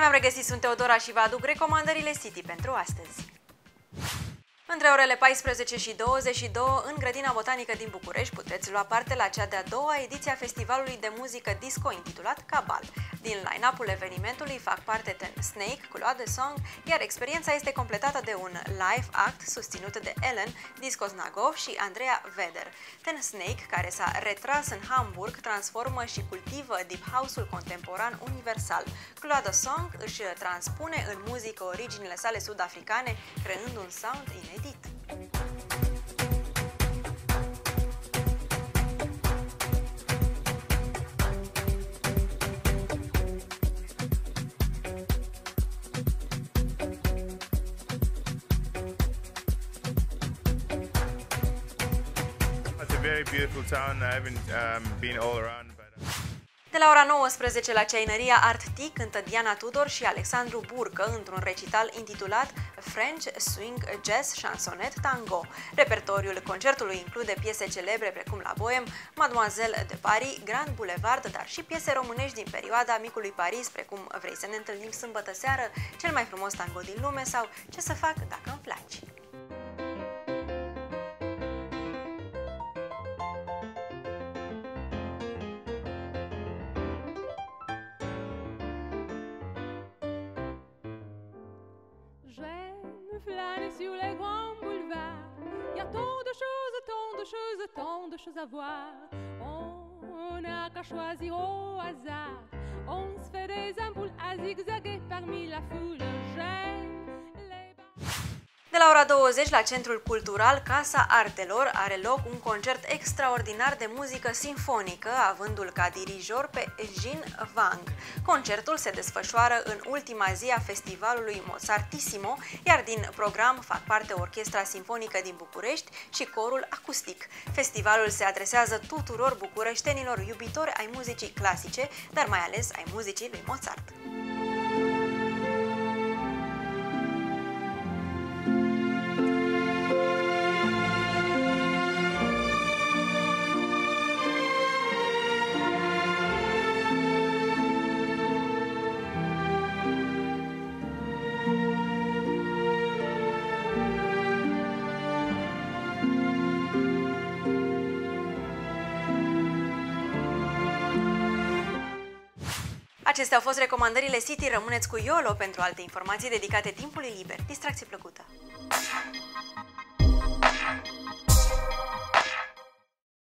v-am regăsit, sunt Teodora și vă aduc recomandările City pentru astăzi. Între orele 14 și 22, în Grădina Botanică din București, puteți lua parte la cea de-a doua ediție a festivalului de muzică disco intitulat Cabal. Din line-up-ul evenimentului fac parte Ten Snake cu Claude Song, iar experiența este completată de un live act susținut de Ellen, Disco Znagov și Andreea Veder. Ten Snake, care s-a retras în Hamburg, transformă și cultivă deep house-ul contemporan universal. Claude Song își transpune în muzică originile sale sud-africane, creând un sound inedit. It's a very beautiful town. I haven't been all around, but De la ora 19 la ceainăria Art Tea cântă Diana Tudor și Alexandru Burcă într-un recital intitulat French Swing Jazz Chansonet Tango. Repertoriul concertului include piese celebre precum La Bohème, Mademoiselle de Paris, Grand Boulevard, dar și piese românești din perioada Micului Paris, precum Vrei să ne întâlnim sâmbătă seară, Cel mai frumos tango din lume sau Ce să fac dacă îmi placi. Flâner sur les grands boulevards. Y a tant de choses, tant de choses, tant de choses à voir. On n'a qu'à choisir au hasard. On se fait des ampoules à zigzaguer parmi la foule. J'aime les De la ora 20 la Centrul Cultural Casa Artelor are loc un concert extraordinar de muzică sinfonică, avându-l ca dirijor pe Jean Wang. Concertul se desfășoară în ultima zi a festivalului Mozartissimo, iar din program fac parte Orchestra Sinfonică din București și Corul Acustic. Festivalul se adresează tuturor bucureștenilor iubitori ai muzicii clasice, dar mai ales ai muzicii lui Mozart. Acestea au fost recomandările City. Rămâneți cu YOLO pentru alte informații dedicate timpului liber. Distracție plăcută!